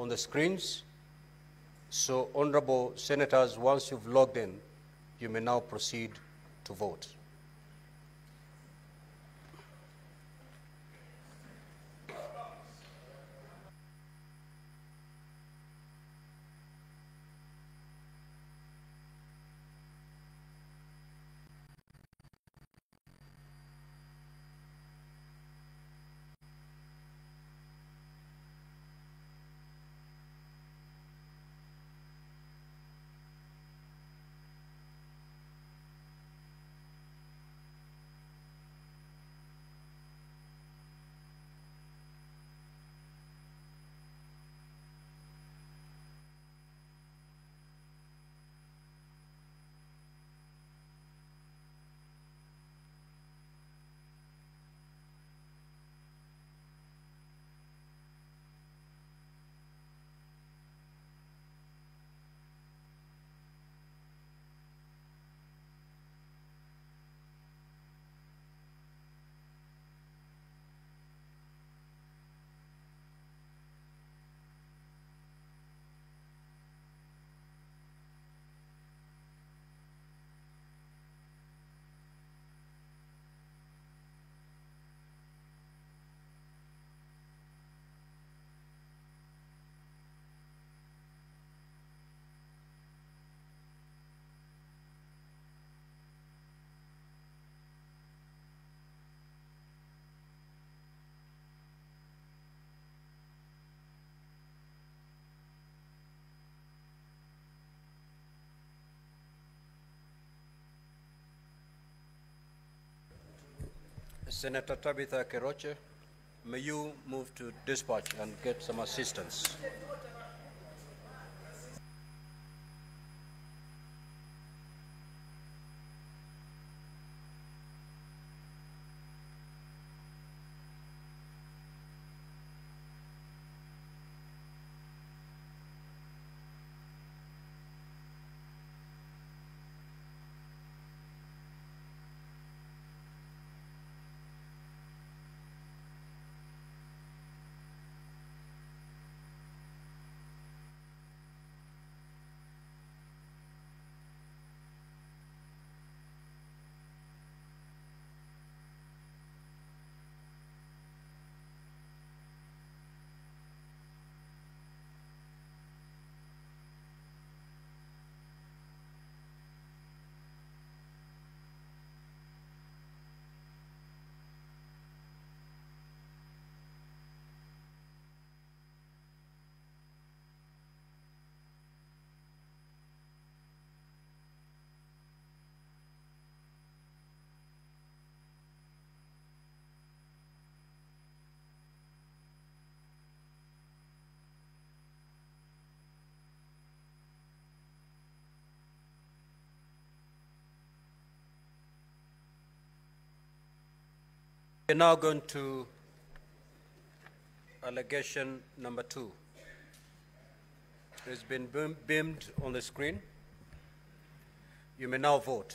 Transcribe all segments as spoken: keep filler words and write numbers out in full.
on the screens. So, honorable senators, once you've logged in, you may now proceed to vote. Senator Tabitha Keroche, may you move to dispatch and get some assistance. We're now going to allegation number two. It's been beamed on the screen. You may now vote.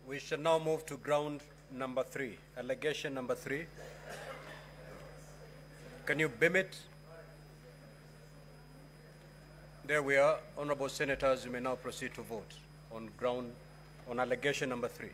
We shall now move to ground number three, allegation number three. Can you beam it? There we are. Honorable Senators, you may now proceed to vote on ground, on allegation number three.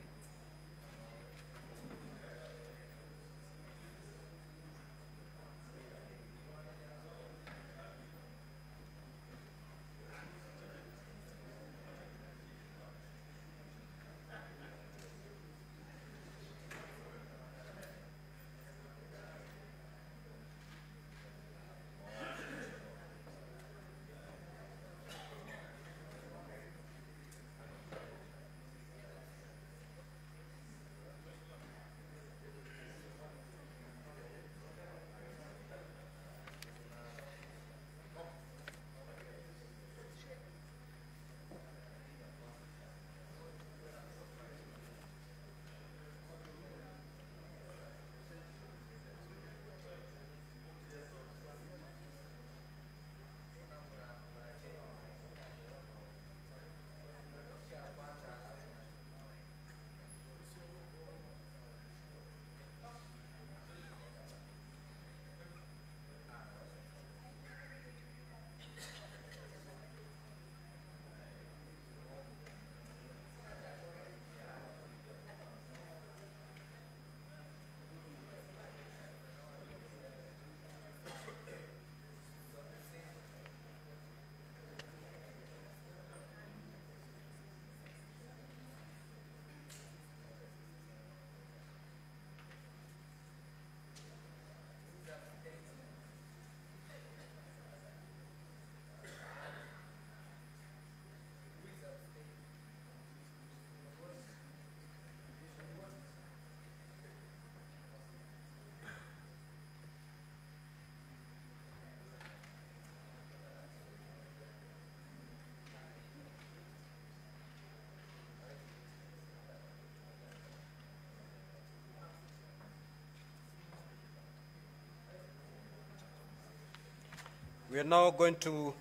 We are now going to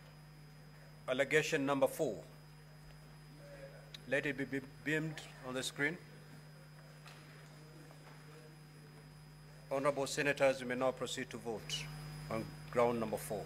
allegation number four. Let it be beamed on the screen. Honorable Senators, you may now proceed to vote on ground number four.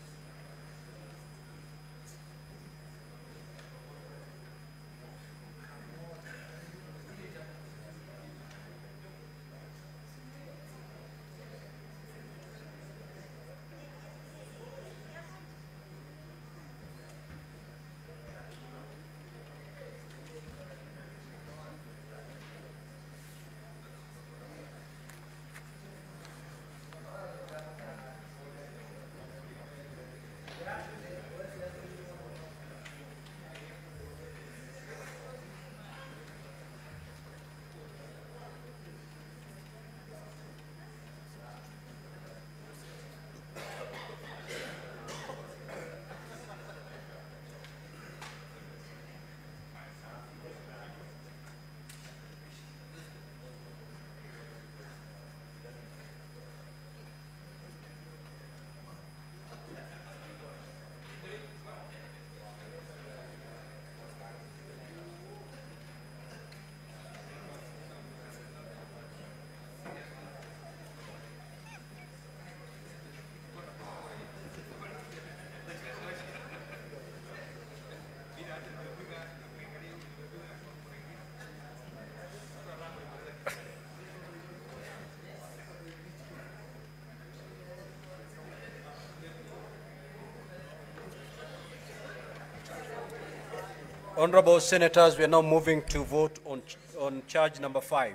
Honorable Senators, we are now moving to vote on, on charge number five.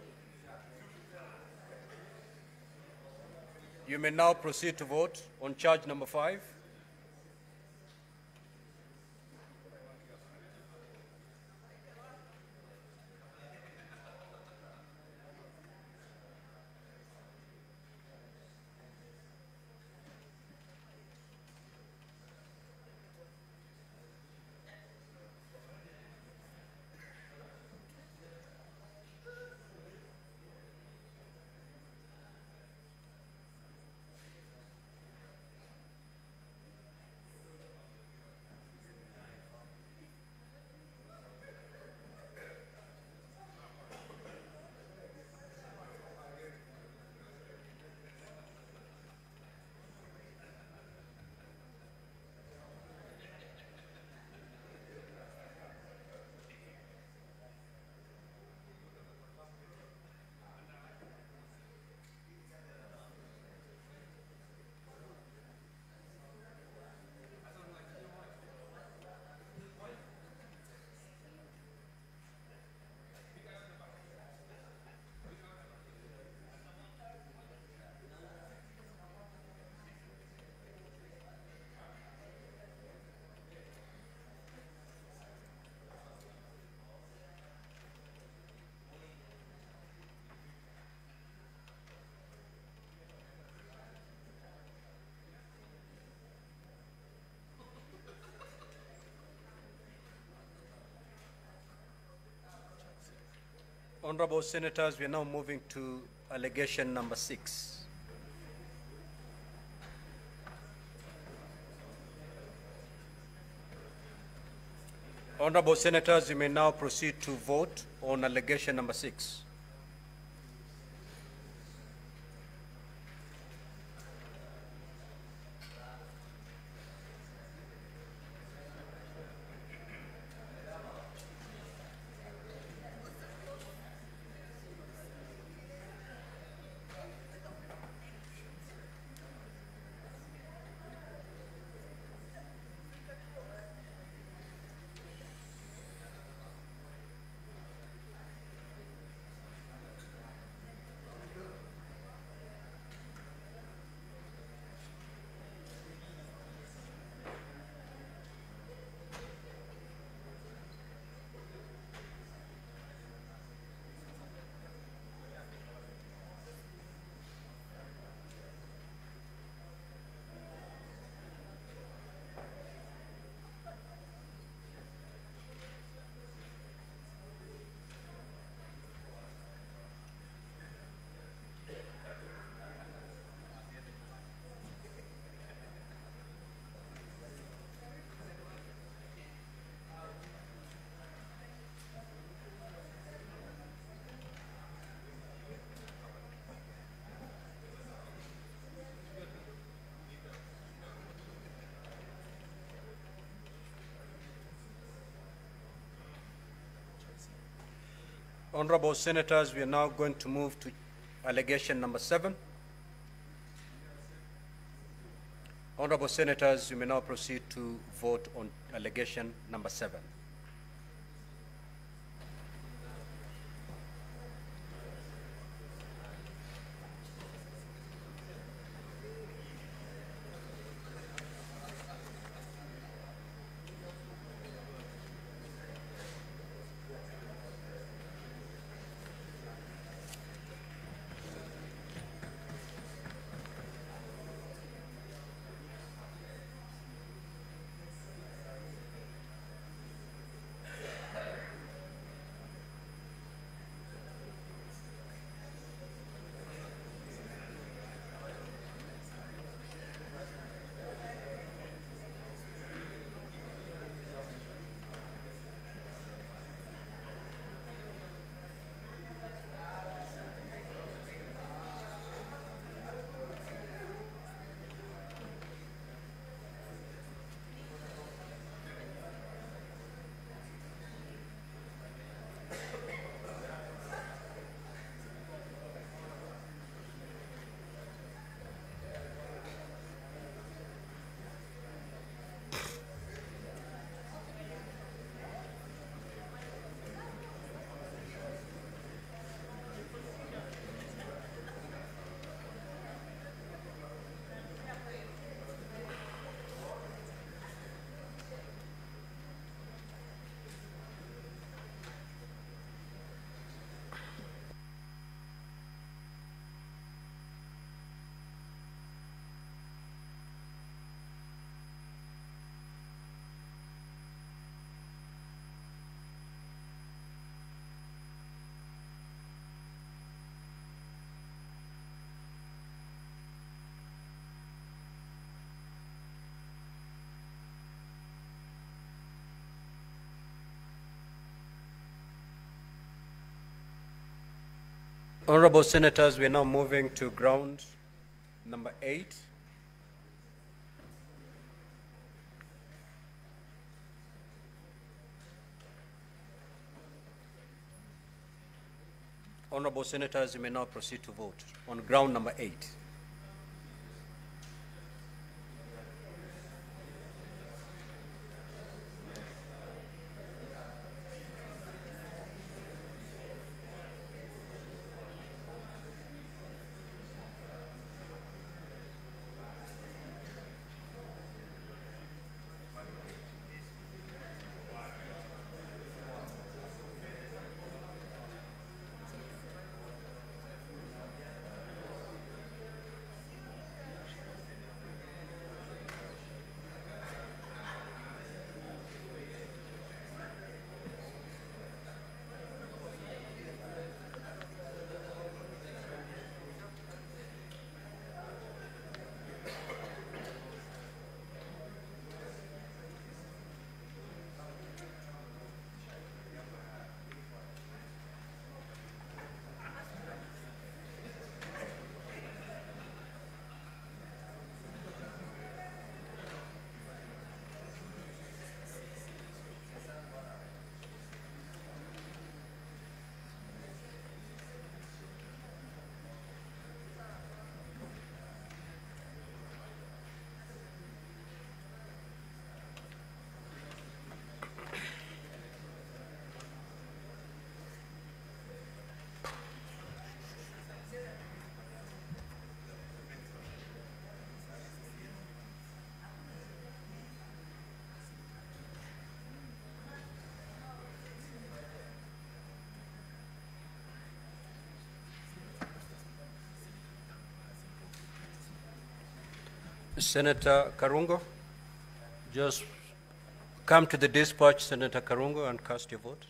You may now proceed to vote on charge number five. Honorable Senators, we are now moving to allegation number six. Honorable Senators, you may now proceed to vote on allegation number six. Honorable Senators, we are now going to move to allegation number seven. Honorable Senators, you may now proceed to vote on allegation number seven. Honorable Senators, we are now moving to ground number eight. Honorable Senators, you may now proceed to vote on ground number eight. Senator Karungo, just come to the dispatch, Senator Karungo, and cast your vote.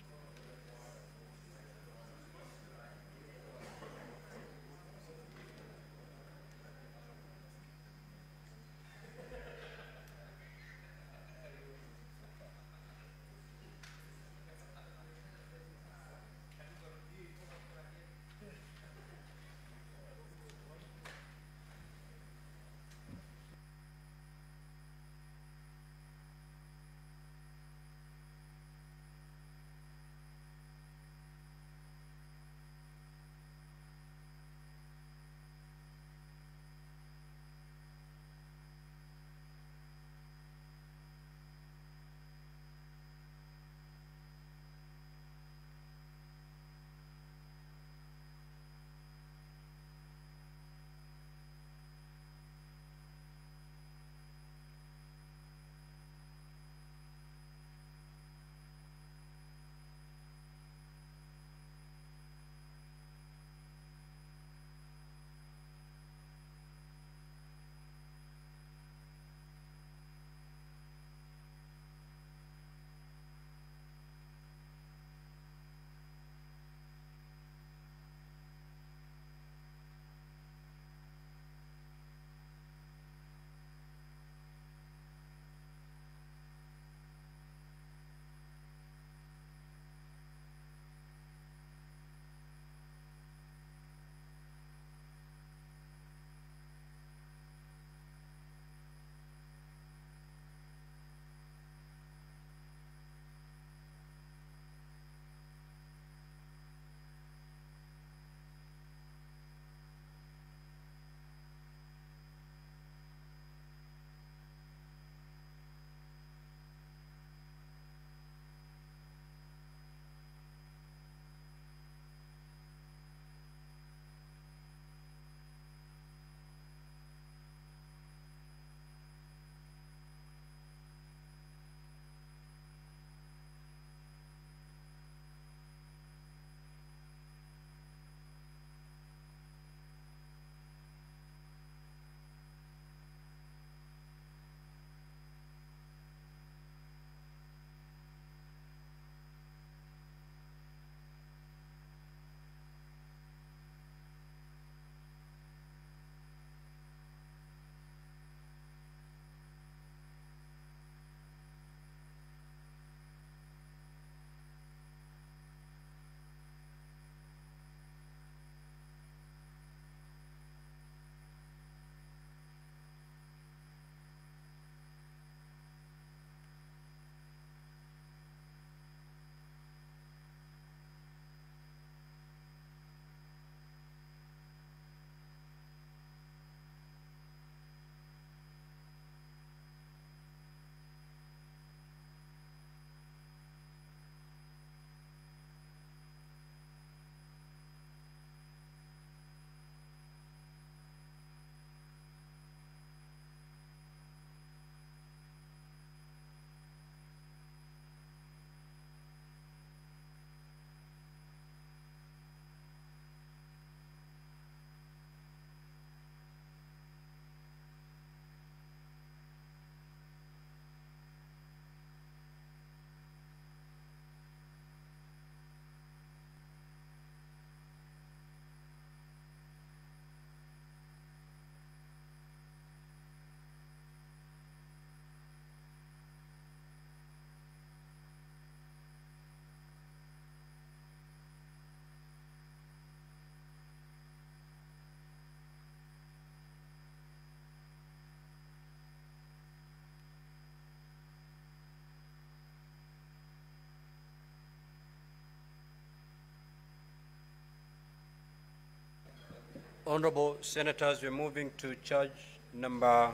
Honorable Senators, we're moving to charge number,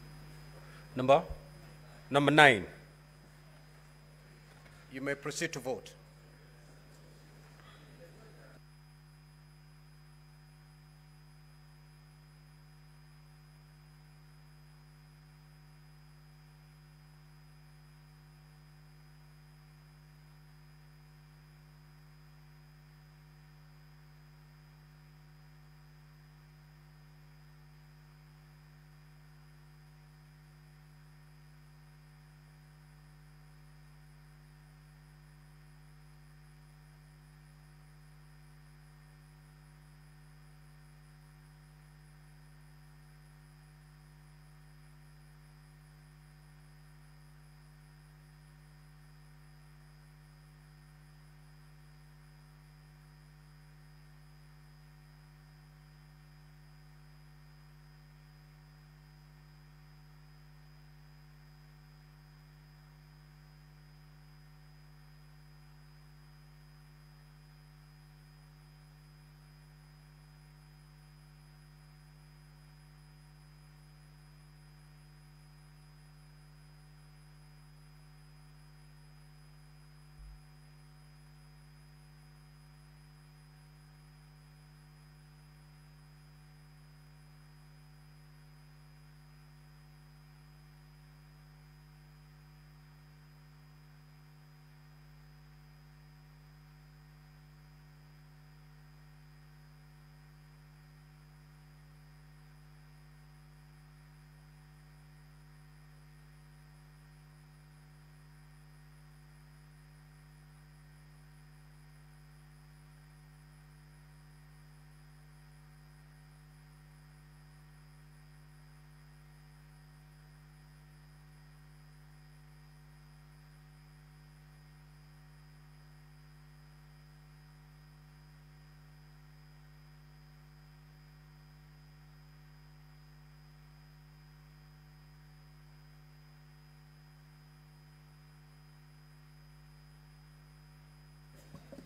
number, number nine. You may proceed to vote.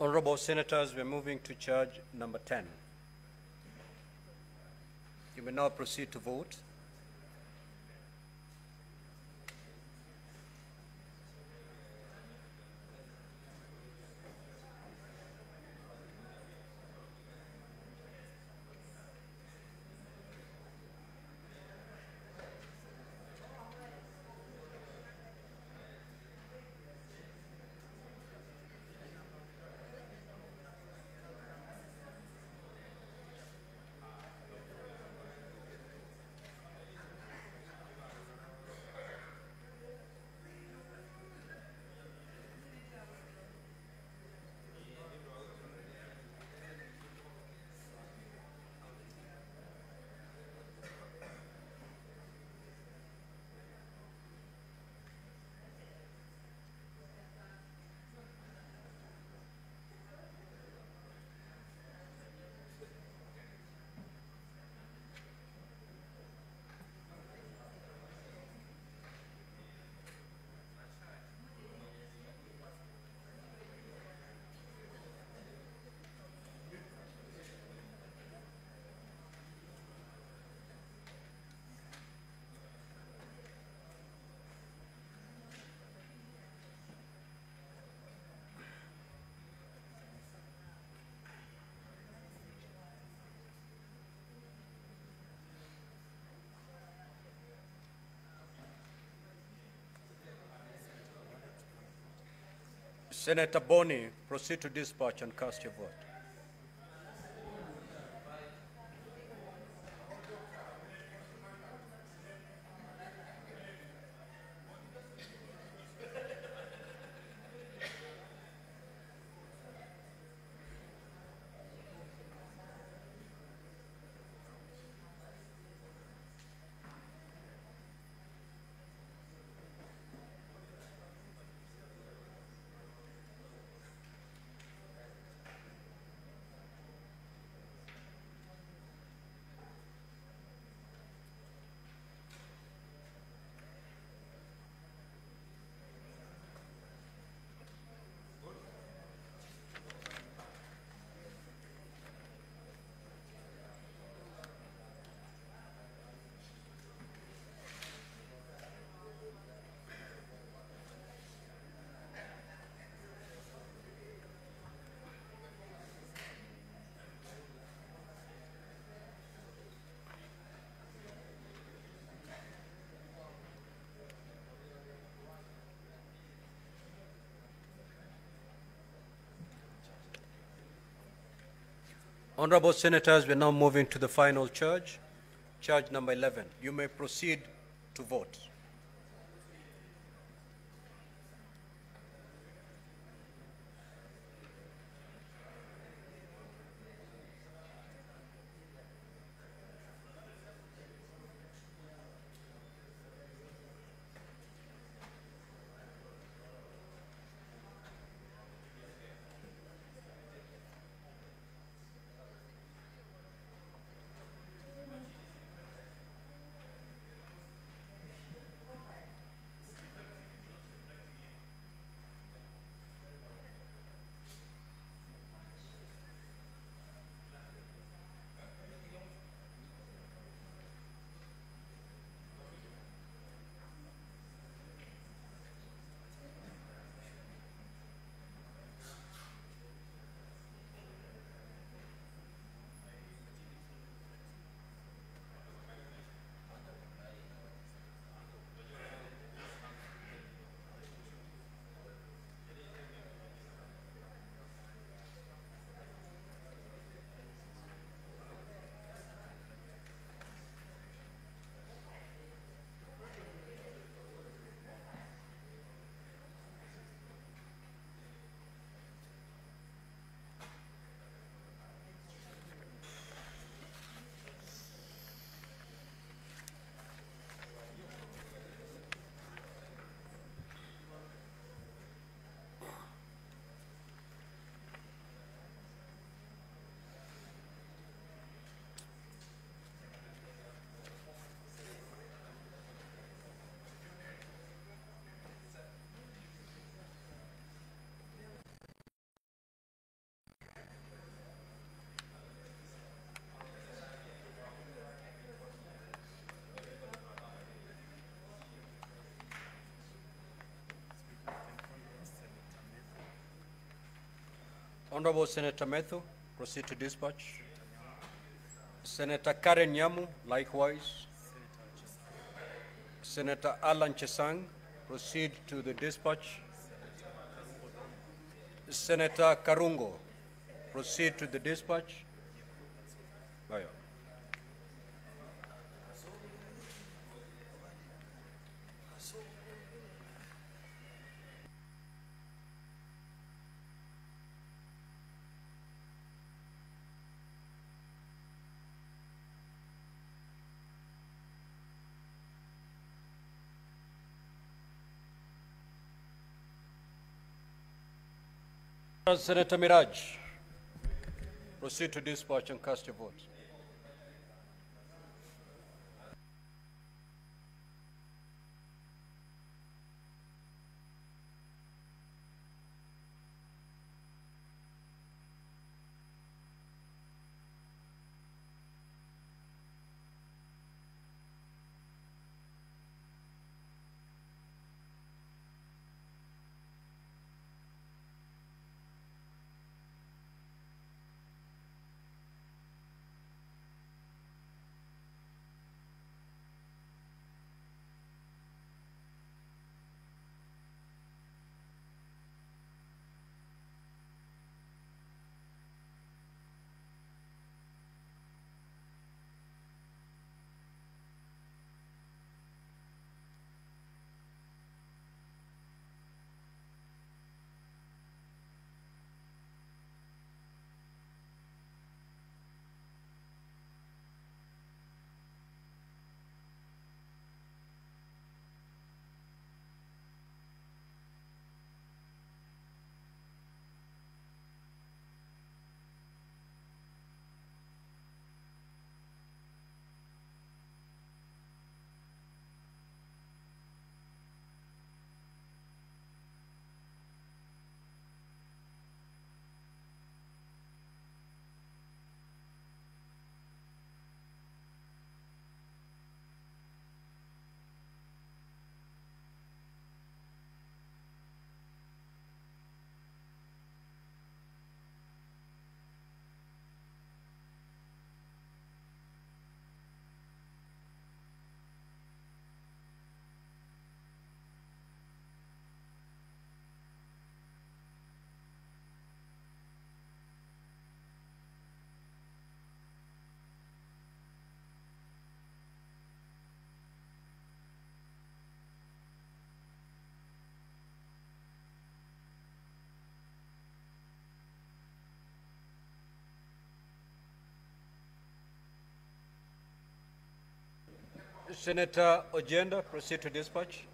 Honorable Senators, we're moving to charge number ten. You may now proceed to vote. Senator Boni, proceed to dispatch and cast your vote. Honorable Senators, we're now moving to the final charge, charge number eleven. You may proceed to vote. Honorable Senator Methu, proceed to dispatch. Senator Karen Nyamu, likewise. Senator Alan Chesang, proceed to the dispatch. Senator Karungo, proceed to the dispatch. Aye. Senator Miraj, proceed to dispatch and cast your vote. Senator Ojenda, proceed to dispatch.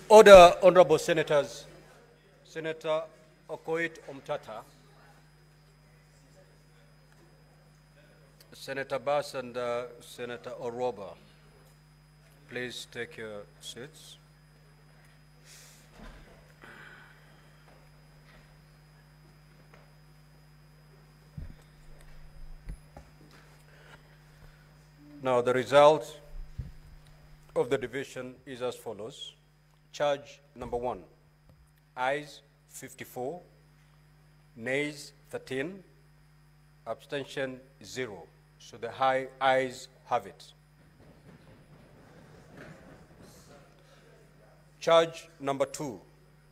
Order, honorable senators. Senator Okoit Omtata, Senator Bass and uh, Senator Oroba, please take your seats. Now the result of the division is as follows. Charge number one, ayes fifty-four, nays thirteen, abstention zero. So the high ayes have it. Charge number two,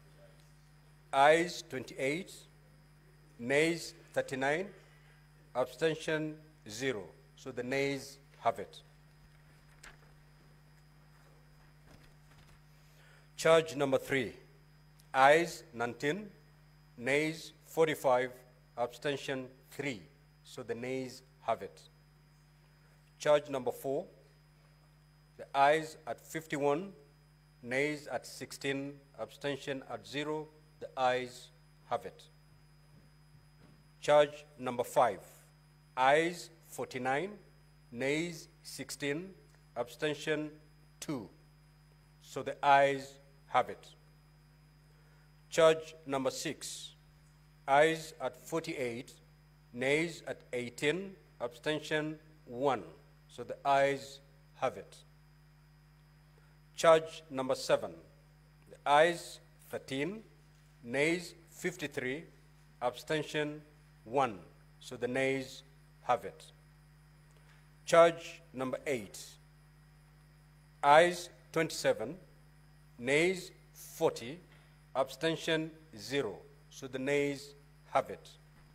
ayes twenty-eight, nays thirty-nine, abstention zero. So the nays have it. Charge number three, ayes nineteen, nays forty-five, abstention three. So the nays have it. Charge number four, the ayes at fifty-one, nays at sixteen, abstention at zero. The ayes have it. Charge number five, ayes forty-nine, nays sixteen, abstention two. So the ayes have it. Charge number six, ayes at forty-eight, nays at eighteen, abstention one. So the ayes have it. Charge number seven, the ayes thirteen, nays fifty-three, abstention one. So the nays have it. Charge number eight, ayes twenty-seven, nays forty, abstention zero. So the nays have it.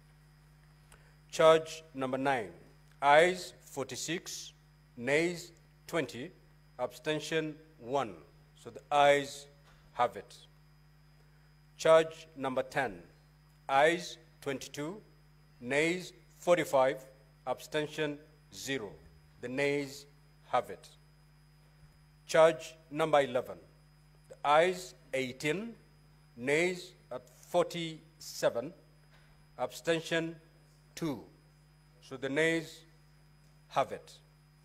Charge number nine, ayes forty-six, nays twenty, abstention one. So the ayes have it. Charge number ten, ayes twenty-two, nays forty-five, abstention zero. The nays have it. Charge number eleven, the ayes eighteen, nays at forty-seven, abstention two. So the nays have it.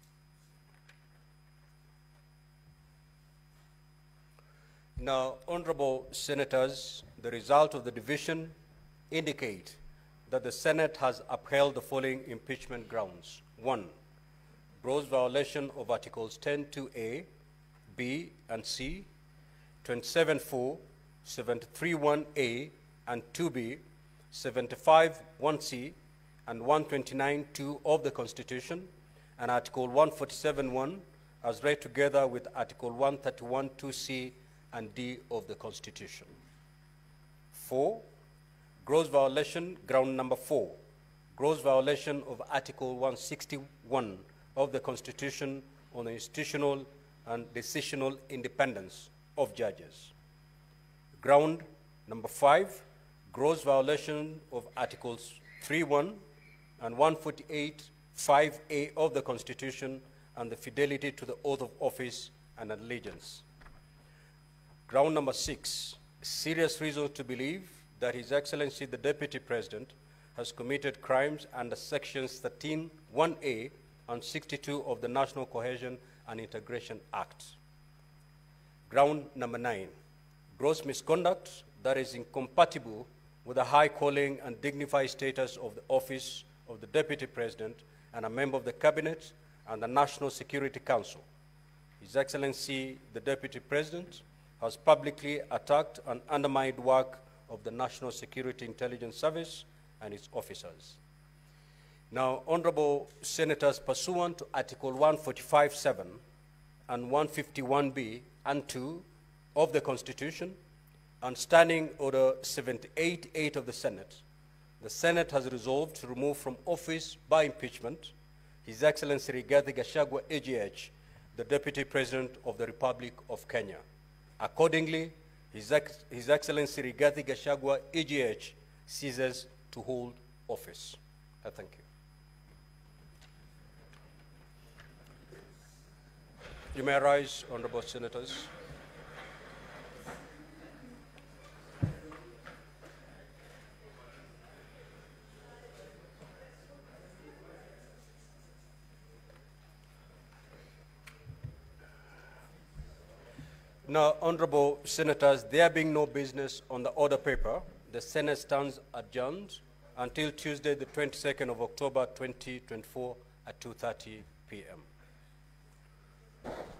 Now, honorable senators, the result of the division indicate that the Senate has upheld the following impeachment grounds. One, gross violation of Articles ten two A, B, and C, twenty-seven four, seventy-three one A, and two B, seventy-five one C, and one twenty-nine two of the Constitution, and Article one forty-seven one, as read together with Article one thirty-one two C and D of the Constitution. Four, gross violation, ground number four, gross violation of Article one sixty-one of the Constitution on the institutional and decisional independence of judges. Ground number five, gross violation of Articles three one and one forty-eight five A of the Constitution and the fidelity to the oath of office and allegiance. Ground number six, serious reason to believe that His Excellency the Deputy President has committed crimes under sections thirteen one A and sixty-two of the National Cohesion and Integration Act. Ground number nine, gross misconduct that is incompatible with the high calling and dignified status of the office of the Deputy President and a member of the Cabinet and the National Security Council. His Excellency the Deputy President has publicly attacked and undermined work of the National Security Intelligence Service and its officers. Now, honorable senators, pursuant to Article one forty-five seven and one fifty-one B and two of the Constitution, and Standing Order seventy-eight eight of the Senate, the Senate has resolved to remove from office by impeachment His Excellency Rigathi Gachagua, A G H, the Deputy President of the Republic of Kenya. Accordingly, His, Ex His Excellency Rigathi Gachagua, A G H, ceases to hold office. I thank you. You may rise, honorable senators. Now, honorable senators, there being no business on the order paper, the Senate stands adjourned until Tuesday, the twenty-second of October, twenty twenty-four at two thirty p m